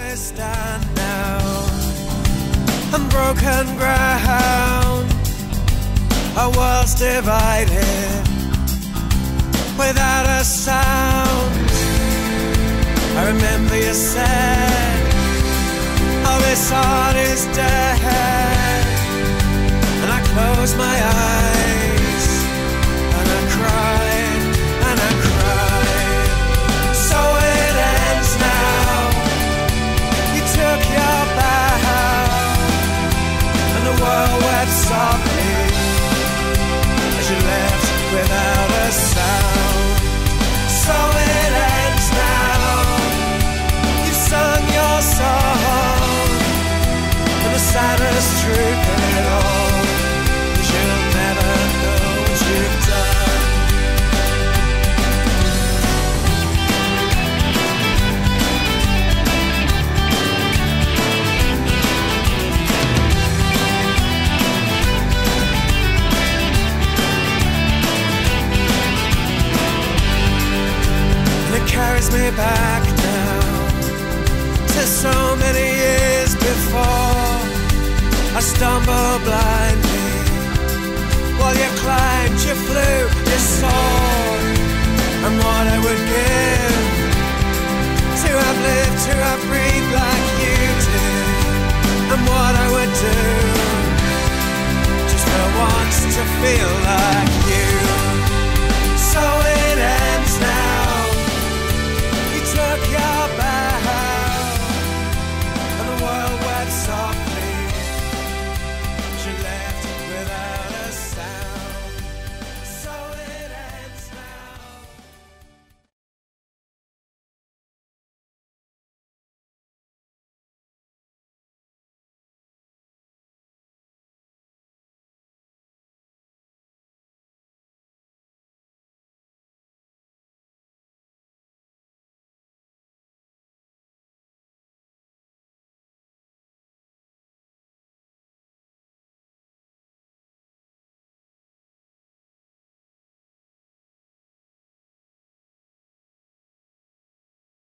I stand now on broken ground. Our world's divided without a sound. I remember you said, oh, this art is dead. And I closed my eyes and I cried and I cried. So it ends now. You took your bow and the world wept softly as you left without a sound. So it ends now. You've sung your song, and the saddest truth of it all is you'll never know what you've done. And it carries me back now to so many years before. I stumbled blindly while you climbed, you flew, you soared. And what I would give to have lived, to have breathed like you did. And what I would do just for once to feel like